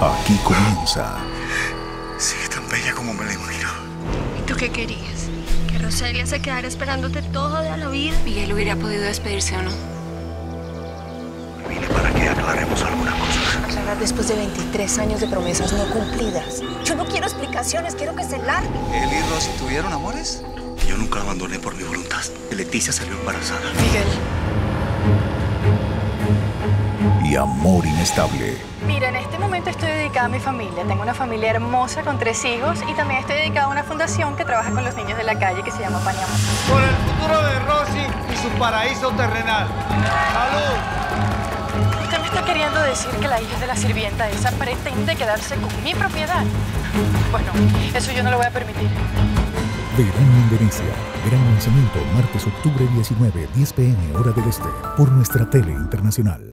Aquí comienza. Sigue tan bella como me la imagino. ¿Y tú qué querías? ¿Que Roselia se quedara esperándote toda la vida? Miguel hubiera podido despedirse o no. Vine para que aclaremos algunas cosas. Aclarar después de 23 años de promesas no cumplidas. Yo no quiero explicaciones, quiero que se largue. ¿Él y Rosy tuvieron amores? Yo nunca la abandoné por mi voluntad. Leticia salió embarazada. Miguel. Y amor inestable. Mira, en este momento estoy dedicada a mi familia. Tengo una familia hermosa con 3 hijos y también estoy dedicada a una fundación que trabaja con los niños de la calle que se llama Pan y Amor. Por el futuro de Rosy y su paraíso terrenal. ¡Salud! ¿Usted me está queriendo decir que la hija de la sirvienta esa pretende quedarse con mi propiedad? Bueno, eso yo no lo voy a permitir. Verano en Venecia. Gran lanzamiento martes, octubre 19, 10 p.m. hora del este. Por nuestra tele internacional.